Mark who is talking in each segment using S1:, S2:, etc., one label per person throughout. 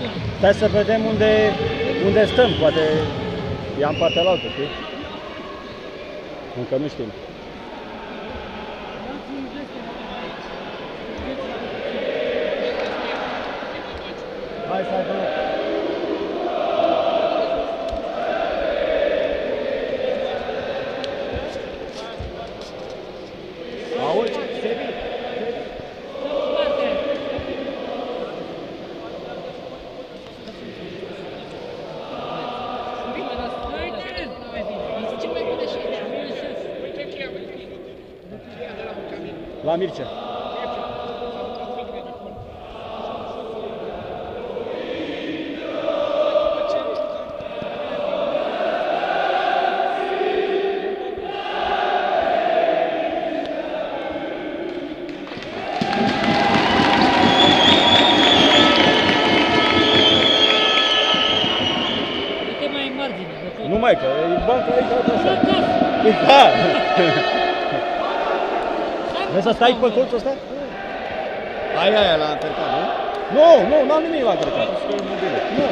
S1: Stai să vedem unde stăm, poate ia în partea altă, știi? Încă nu știm. Hai să aibă loc. Auzi? Sebi? La Mircea. Nu mai, că e banca aici, așa. Da! Vrei să stai pe colțul ăsta? Aia l-a încărcat, nu? Nu, n-am nimic la încărcat. Nu.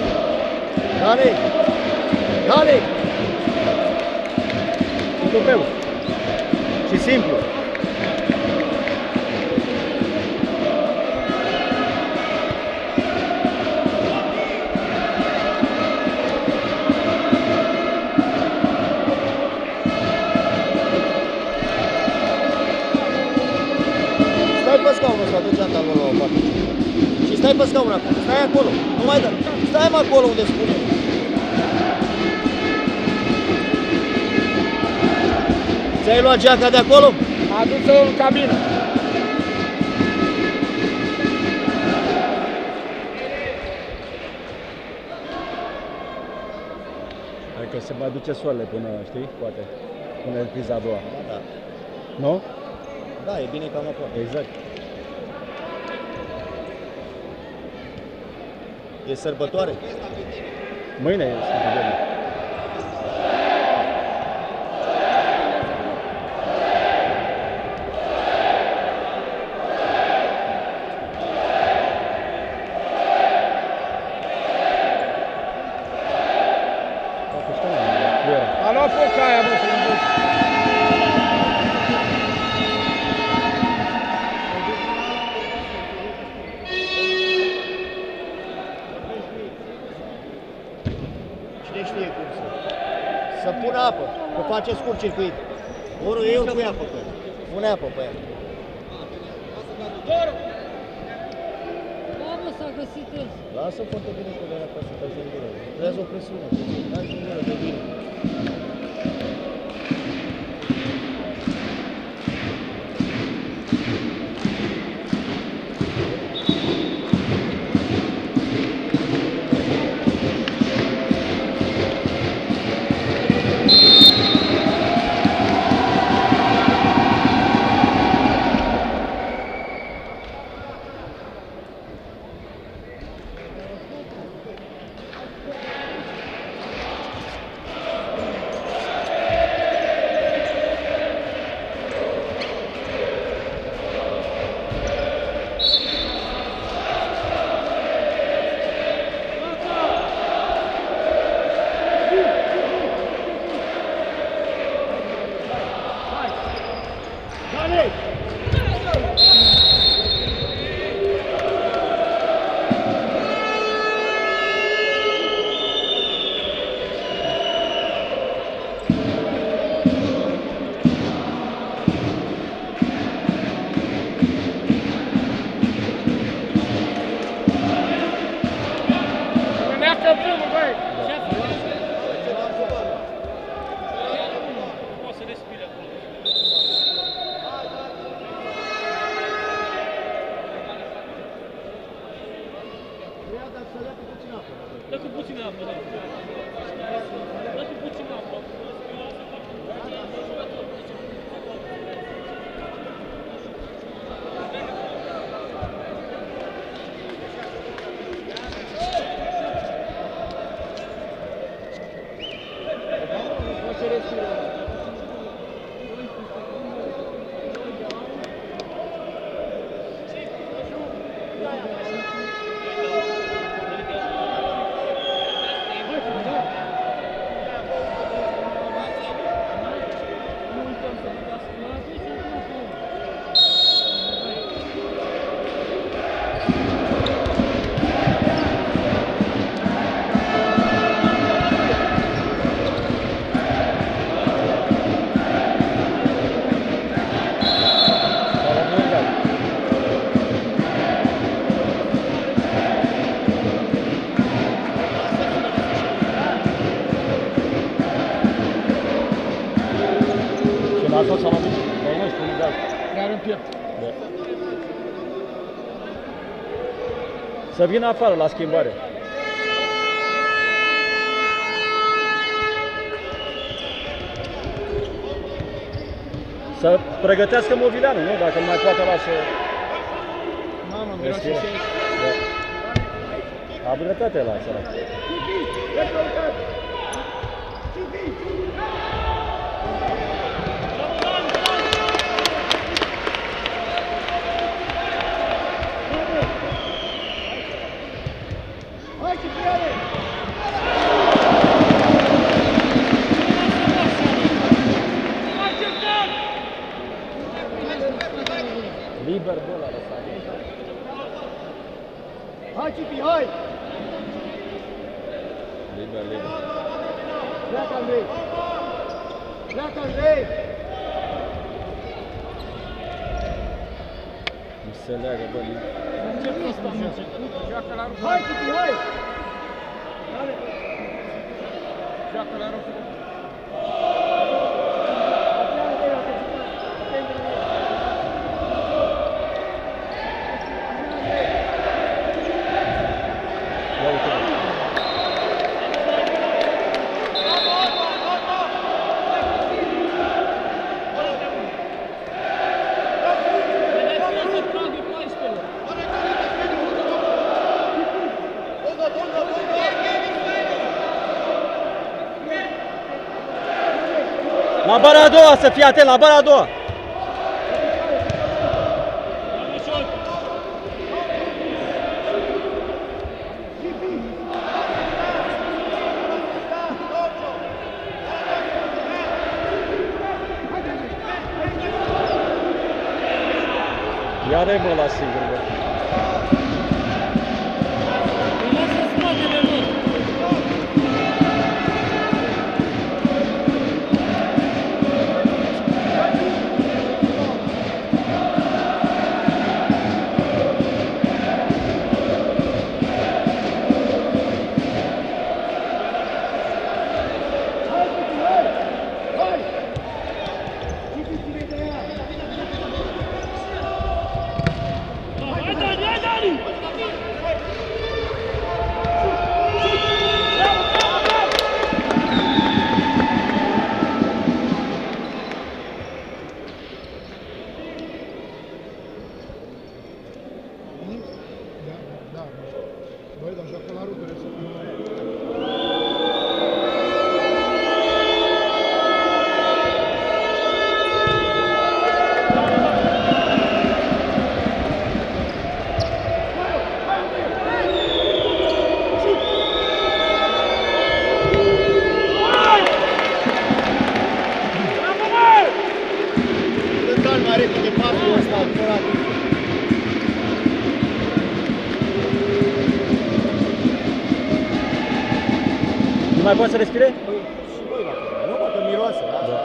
S1: Dale! Tupeu. Și simplu. Stai pe scaunul ăsta, du geanta acolo la o parte. Și stai pe scaunul acolo, stai acolo, nu mai dă. Stai mă acolo unde spune. Ți-ai luat geaca de acolo?
S2: Adu-ți-o în cabină.
S1: Hai că se mai duce soarele până, știi, poate, până în criza a doua.
S3: Da.
S1: Nu?
S3: Da, e bine că am acolo.
S1: Exact.
S3: E sărbătoare?
S1: Mâine e sărbătoare.
S2: A luat focaia, bă, frumos.
S3: Cine știe cum să pună apă, că face scurt circuit. Ori eu pui apă pe ea. Pune apă pe ea.
S4: Da, mă, s-a găsit el.
S3: Lasă-o foarte bine cu ea acasă, că ajung greu. Creează o presiune, ajung greu de bine.
S5: Dă cu puțină apă, da. Dă cu puțină apă.
S1: Lasă-o să mă duc. Dar nu spune de asta.
S2: Are în piept.
S1: Să vină afară la schimbare. Să pregătească Movileanu, nu? Dacă nu mai poate lasă...
S2: Mamă, miroase și aici.
S1: A dreptate la sărac. Liber de la lăsat.
S3: Hai, Cipi, hai!
S1: Liber, liber.
S3: Pleacă, Andrei! Pleacă, Andrei!
S1: Nu se leagă, bă, liber.
S2: Joacă la rup.
S3: Hai, Cipi, hai!
S2: Joacă la rup.
S1: La bara a doua, să fii atent, la bara a doua! Iar e mă la singur, bă.
S2: Băi, dar joacă la rupere să fie.
S3: Mai repede pasul ăsta, curat.
S1: Nu mai poți să respire?
S3: Și voi la fel. Nu, mă, că miroase, da?
S1: Da.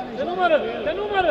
S5: Te numără! Te numără!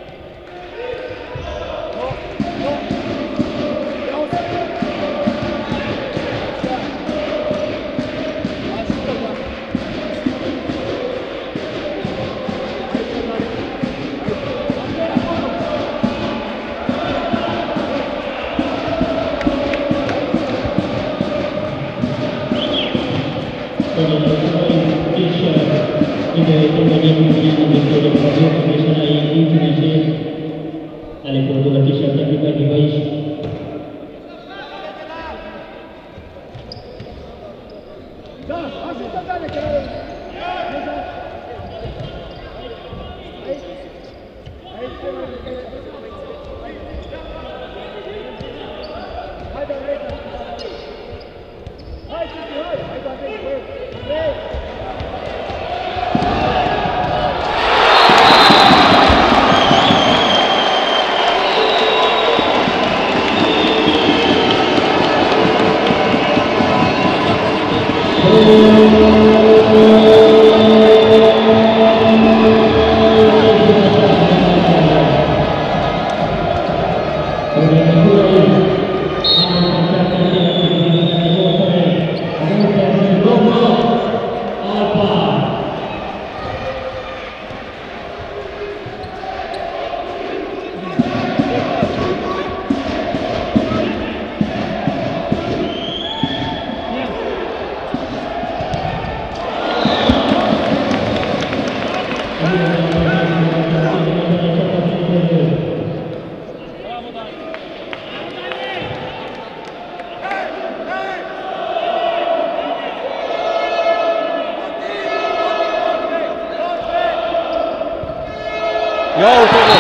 S4: Alle produttrici tecniche di paese.
S1: Ia uite-mă!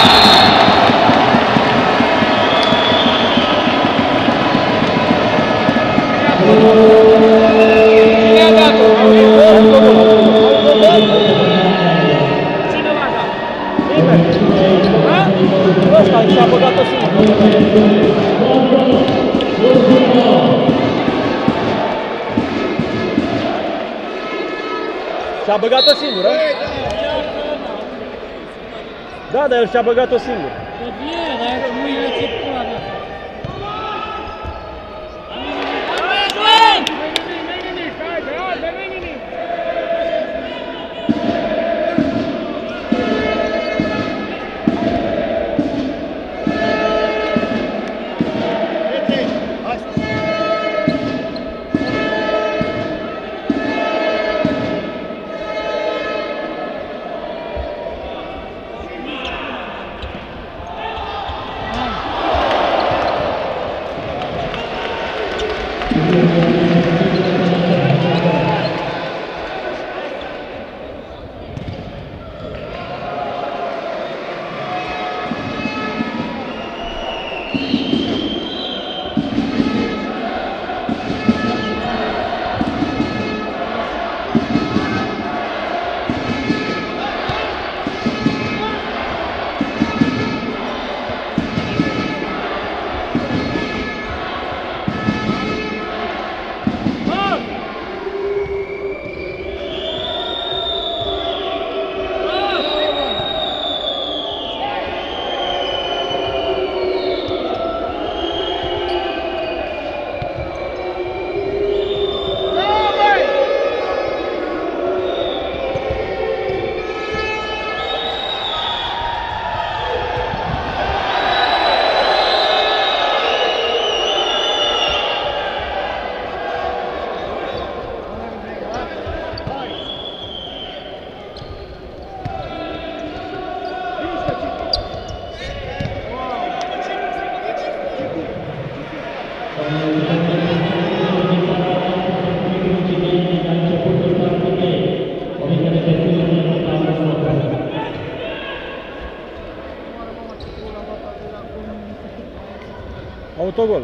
S1: Cine a dat-o?
S5: Cine l-a dat? Nimeni. Ha?
S1: Ăsta și-a băgat-o singur. Și-a băgat-o singur, a? Da, dar el și-a băgat-o singur.
S5: Tot e, dar nu e receptura mea.
S1: Autogol.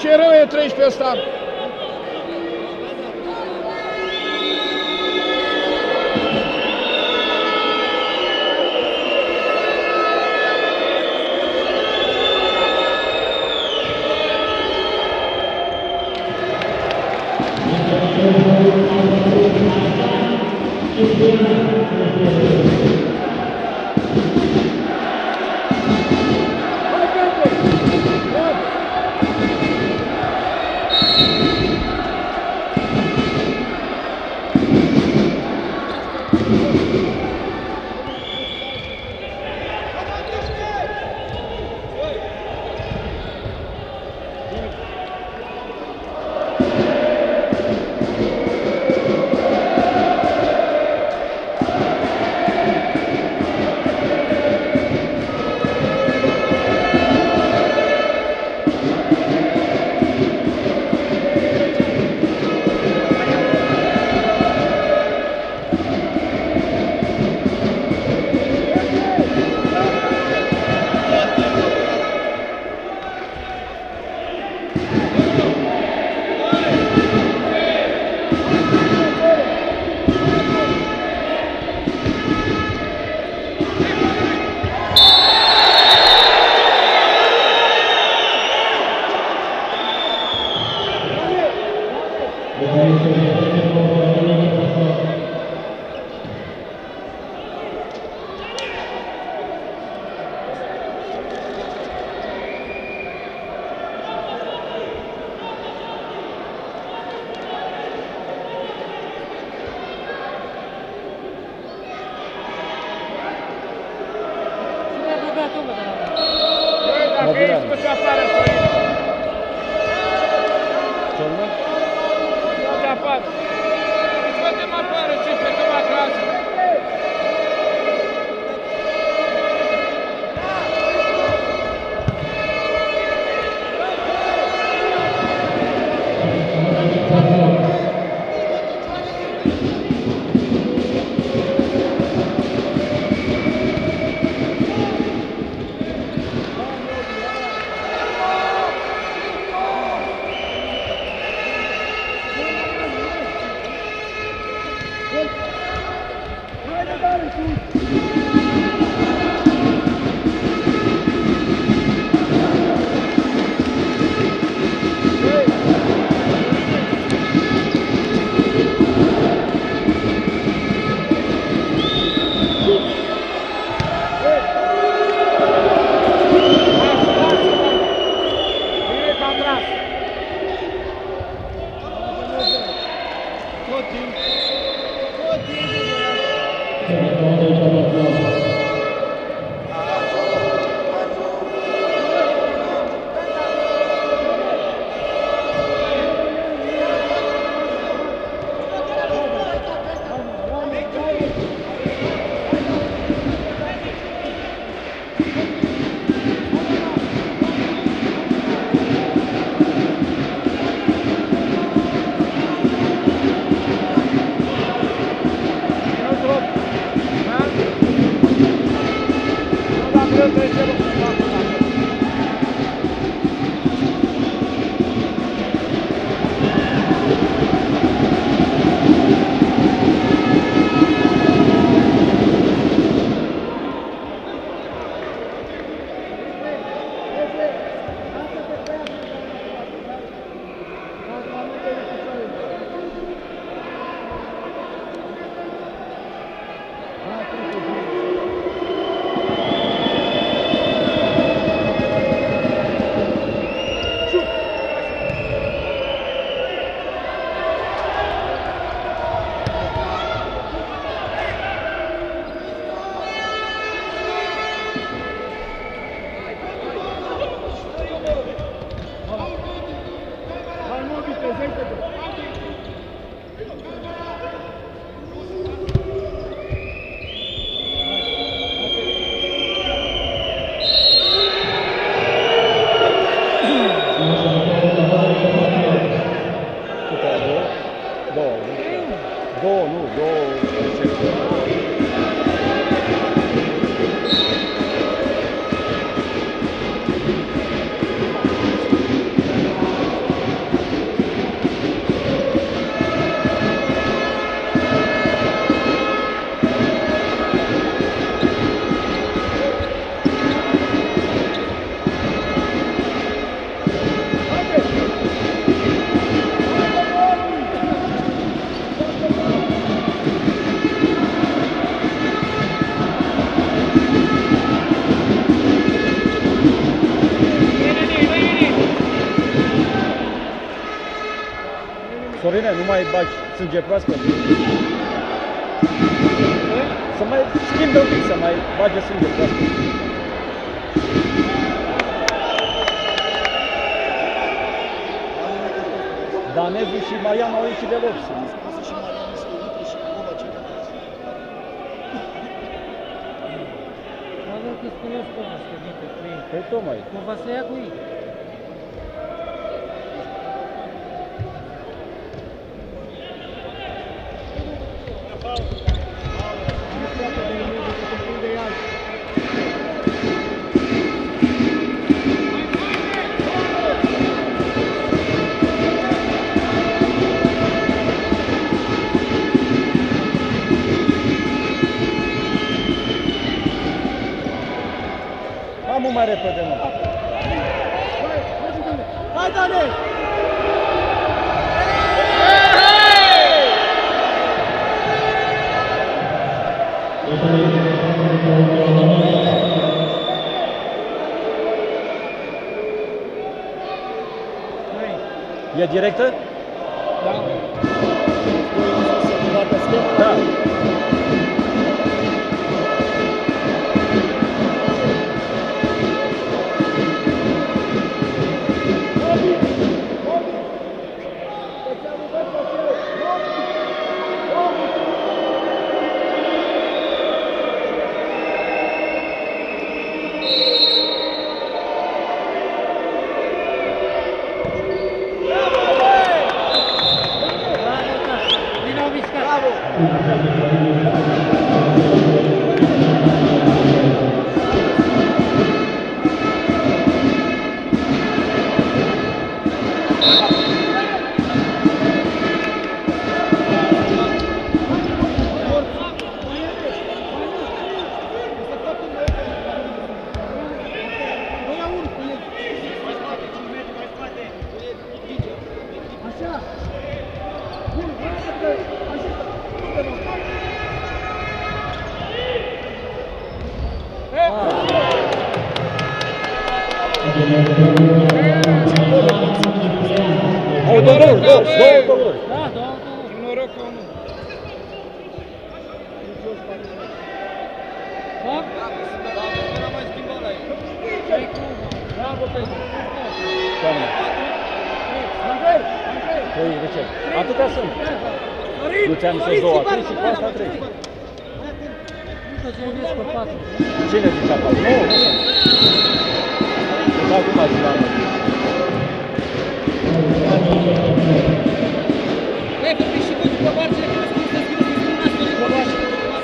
S2: Ce rău e 13 ăsta? Dacă ești cu ce afară, Sorin.
S1: Ce urmă?
S2: Scoate afară. Scoate-m afară, ce plecăm acasă.
S6: Bine, nu mai bagi sânge proaspăt. Să mai schimbe un pic, să mai bage sânge proaspăt. Danezu și Marian au ieșit de loc. Păi tocmai.
S5: Cumva să ia cu ei.
S6: Mult mai repede, mă.
S3: Hai, Dane!
S6: E directă?
S3: Da.
S6: Da. Au două goluri.
S5: Da, două.
S2: Noroc că nu.
S5: Fac? Bravo, Pedro.
S6: Doamne. Trei, de ce? Atâtea sunt. Nu ți-am zis două, trei și cu asta trei.
S5: Nu te gândesc pe patru.
S6: Cine zicea patru? Nu, nu sunt. Nu fac cum ați la mă.
S5: Băi, vorbi și voi după barțele, că nu să schimbă să spuneați voi după barțele.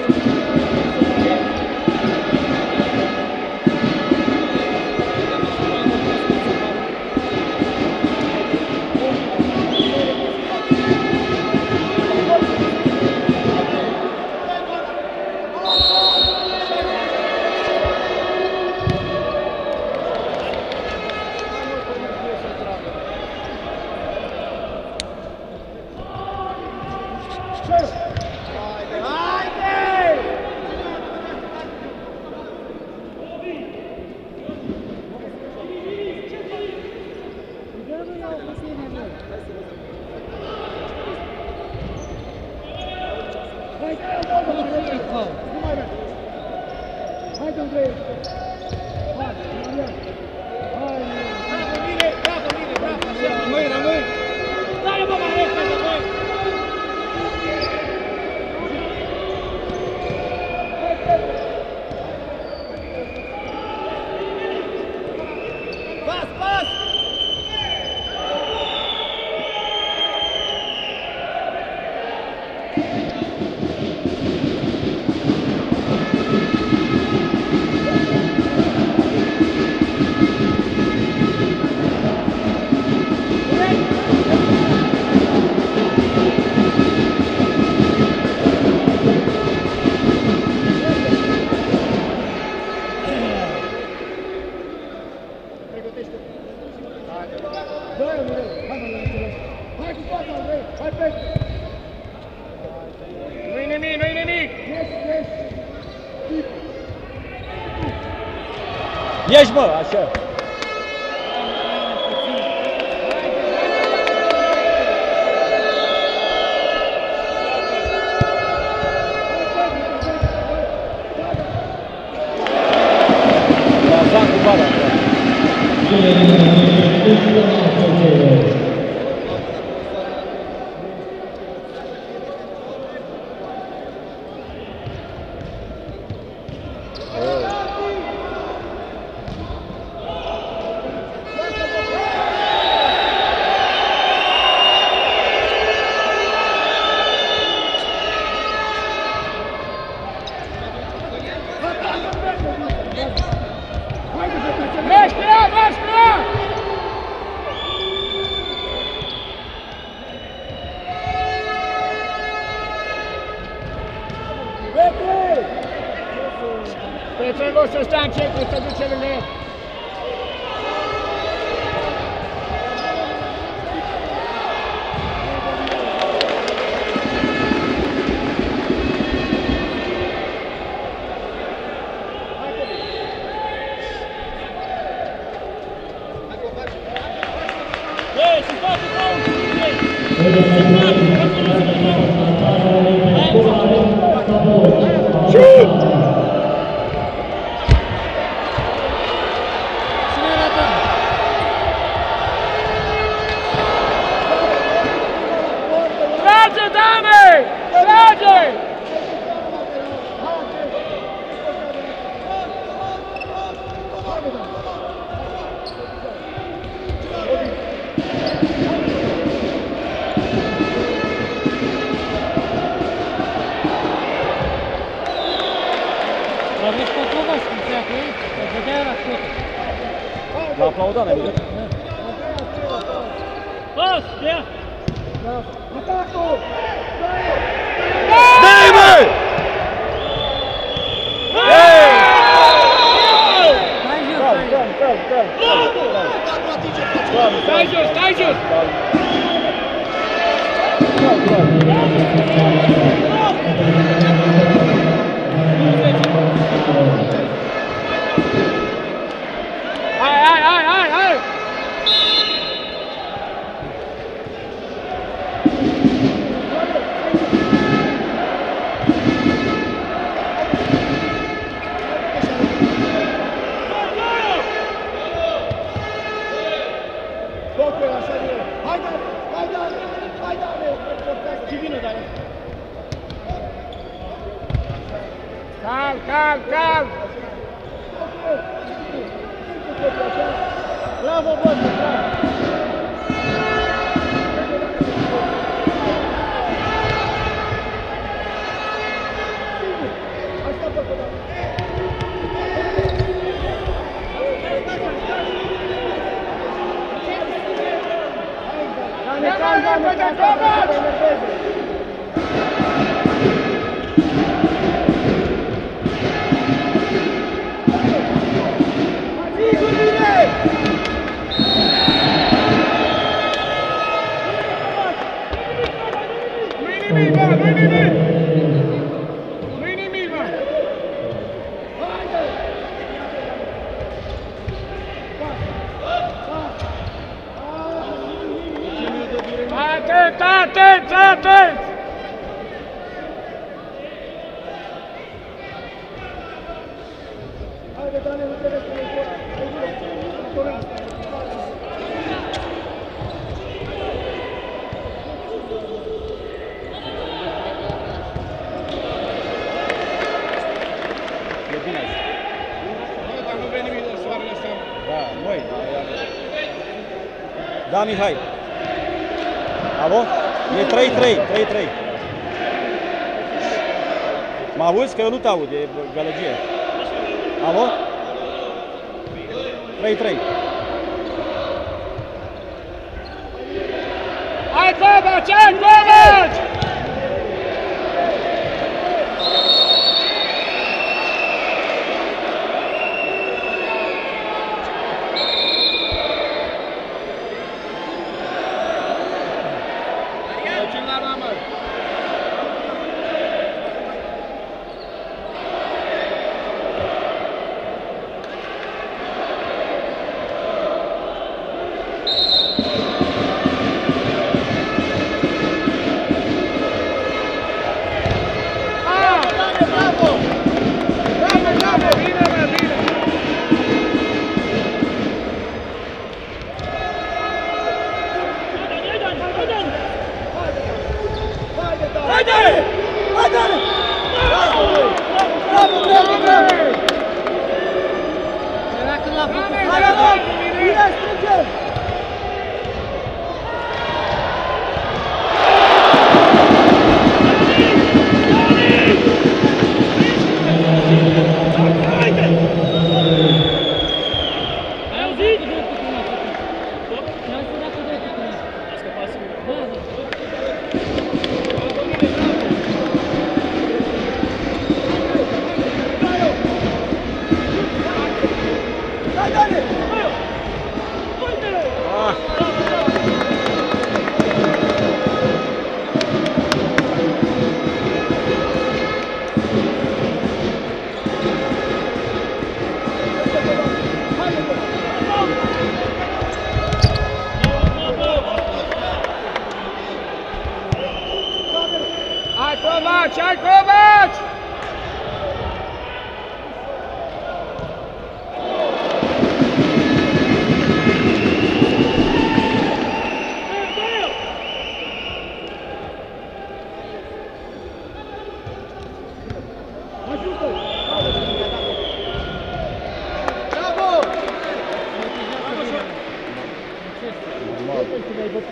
S6: Ieși, mă, așa.
S2: Trebuie să stea încet, să duce lângă.
S6: L-a aplaudat, n-ai văzut?
S5: Pas, ia!
S2: Atacul!
S1: Dă-i, bă!
S2: Stai jos, stai jos! Hai! Calm! Bravo, Bosco, bravo! Atent!
S6: Da, Mihai. Alo? E 3-3. Mă auzi? Că eu nu te aud, e gălăgie. Alo? 3-3.
S2: Hai, Kovac!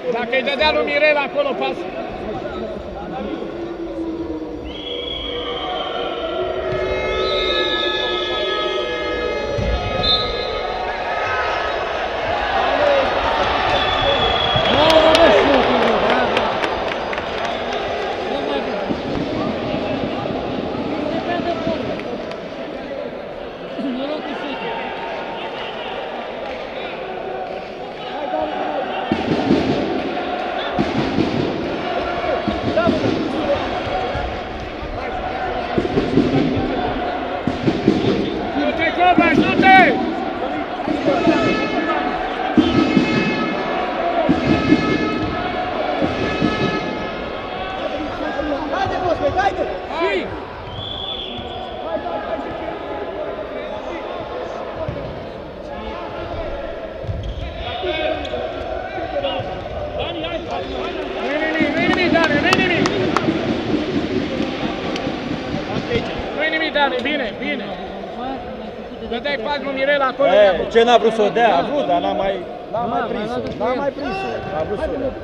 S2: Dacă îi dădea lui Mirela acolo pas.
S6: Ce n-a vrut să o dea? A vrut, dar n-a mai prins-o. N-a mai prins-o. A vrut să o dea.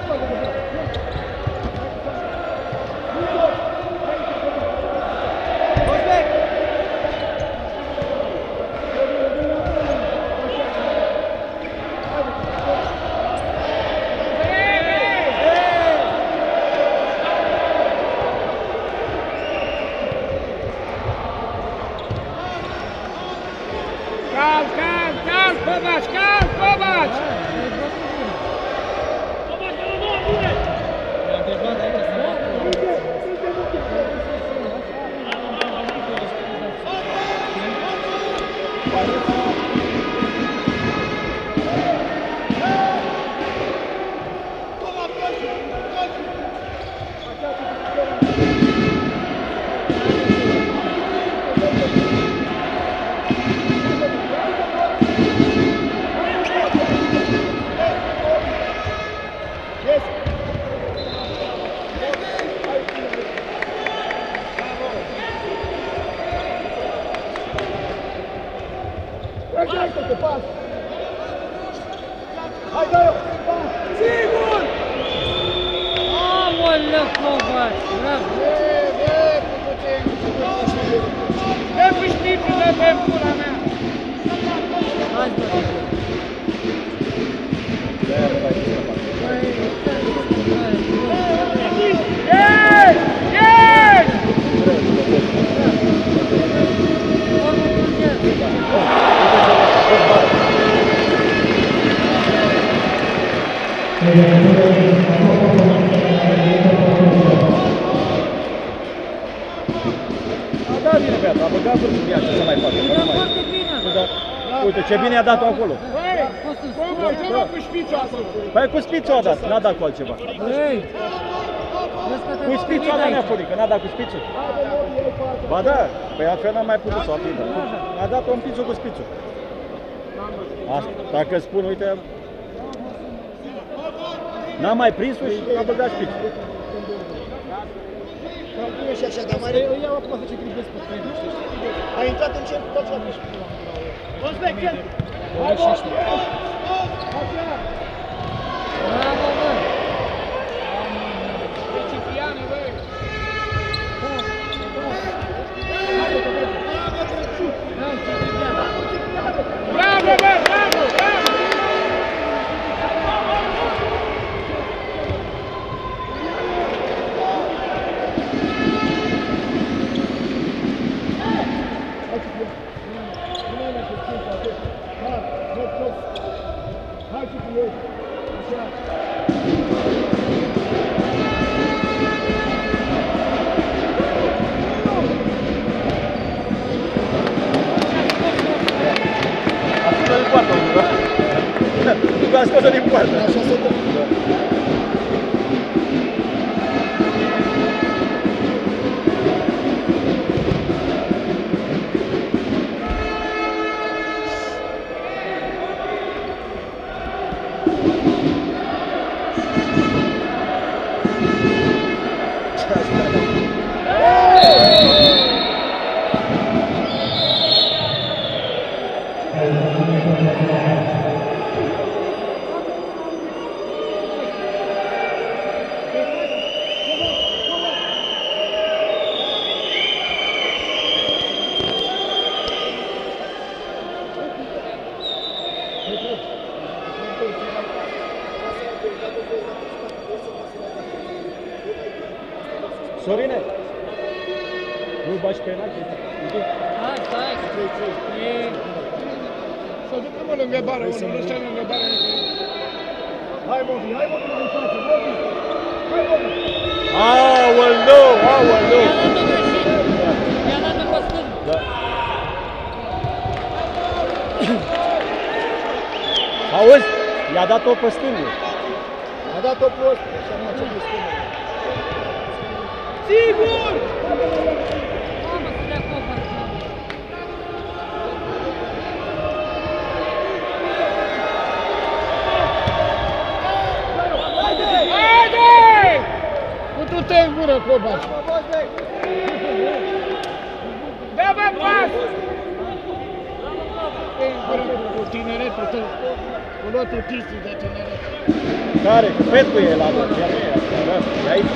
S6: Uite ce bine a dat-o acolo. Păi cu spițul a dat, n-a dat cu altceva. Cu spițul a dat Neaforică, n-a dat cu spițul. Ba da, păi altfel n-am mai putut să o aprindă. A dat-o în pițul cu spițul. Asta, dacă spun, uite, n-am mai prins-o și a băgat spițul.
S3: Nu e și așa, dar mai iau acum să ce gribesc pe trenul, știi? A intrat în centru, tot ce-a mișcat. Osbeck, el! Hai, bă! Bravo, bă! Cipriani, bă! Bravo, bă! Bravo! Bravo!
S6: Tu a scos-o din poartă.
S3: Așa se dă.
S6: și penalti.
S5: Hai, stai!
S2: Să ducă mă lângă bară, unul nu stai lângă bară.
S3: Hai, Mobi, în față, Mobi! Hai, Mobi!
S6: Aoleu, aoleu!
S5: I-a dat-o greșit! I-a dat-o pe stângă!
S6: Da. Auzi? I-a dat-o pe stângă.
S3: A dat-o prost, așa nu ce discutăm.
S5: Sigur! Mamă, să dea cover!
S2: Haide! Cu-tu-te în gură, Cobaș! Dă-mă pas! În gură cu tineretul tău, cu lotul pistii de tineret.
S6: Care? Cu Petcu e la tot. Ia nu e, da, e aici.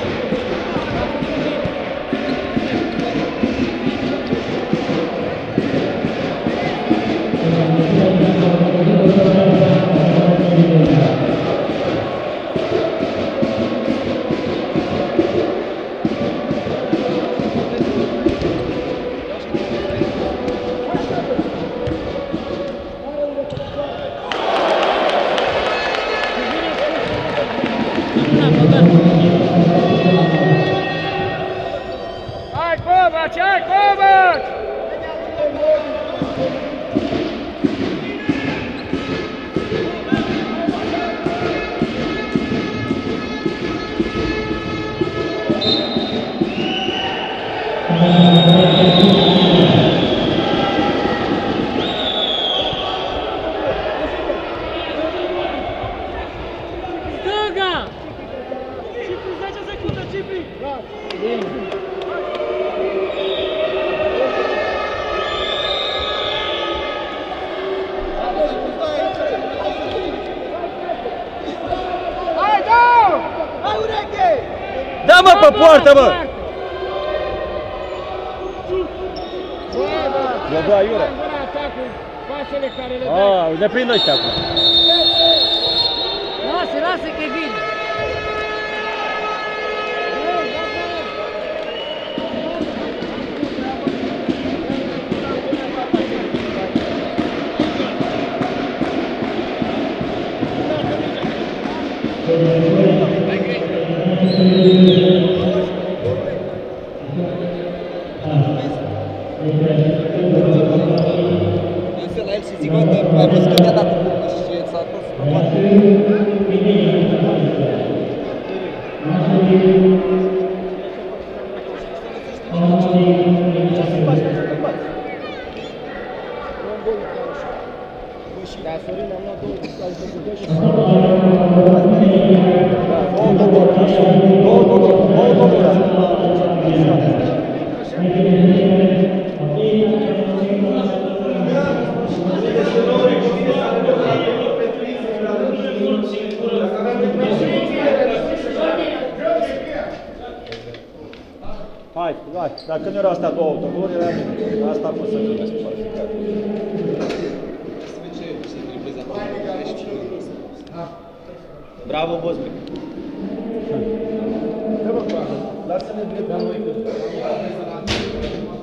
S2: Hai, Cobaș! Hai, Cobaș!
S5: Stânga! Și cu 10 secunde, Cipi!
S2: Hai, dă!
S3: Hai, ureche!
S6: Da-mă pe poartă, bă!
S2: Bă,
S6: Eu dau aiurea.
S2: atacul, pasele care le dai.
S6: Ah, ne prind ăștia acum.
S5: Lasă, lasă că e bine!
S1: Însă la el și zic, uite, mai văzut că mi-a dat cu bucul și s-a întors pe toate.
S3: Dar Sorin am luat două, ai făcut doi și
S6: Hai, hai. Dacă nu erau astea două autogoluri, era bine. Asta a fost să fie.
S1: Bravo, Bosbec!
S3: Lasă-ne drept la noi.